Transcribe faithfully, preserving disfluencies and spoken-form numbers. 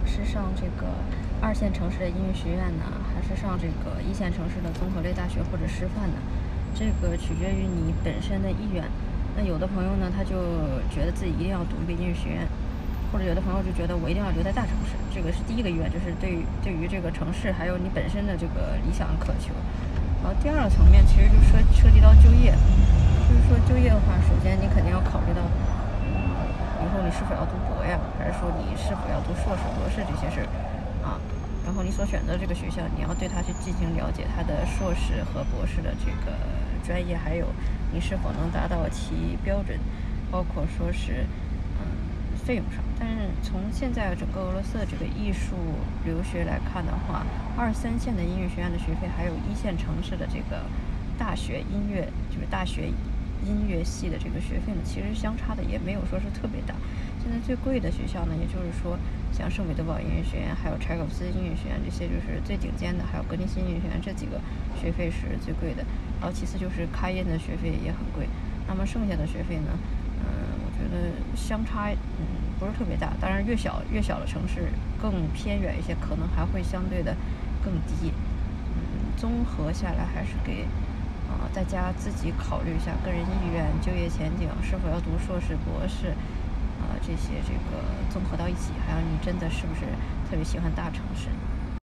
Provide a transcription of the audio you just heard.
是上这个二线城市的音乐学院呢，还是上这个一线城市的综合类大学或者师范呢？这个取决于你本身的意愿。那有的朋友呢，他就觉得自己一定要读一个音乐学院，或者有的朋友就觉得我一定要留在大城市。这个是第一个意愿，就是对于对于这个城市还有你本身的这个理想渴求。然后第二个层面其实就涉涉及到就业，就是说就业的话，首先你肯定要考虑到，以后你是否要读博呀，还是说你是否要读硕士、博士这些事儿啊。然后你所选择的这个学校，你要对它去进行了解，它的硕士和博士的这个专业，还有你是否能达到其标准，包括说是嗯费用上。但是从现在整个俄罗斯的这个艺术留学来看的话，二三线的音乐学院的学费，还有一线城市的这个大学音乐，就是大学音乐系的这个学费呢，其实相差的也没有说是特别大。现在最贵的学校呢，也就是说像圣彼得堡音乐学院，还有柴可夫斯基音乐学院，这些就是最顶尖的，还有格林斯音乐学院，这几个学费是最贵的。然后其次就是开音的学费也很贵。那么剩下的学费呢，嗯，我觉得相差嗯不是特别大。当然越小越小的城市更偏远一些，可能还会相对的更低。嗯，综合下来还是给啊、呃大家自己考虑一下个人意愿、就业前景，是否要读硕士、博士。啊、这些这个综合到一起，还有你真的是不是特别喜欢大城市？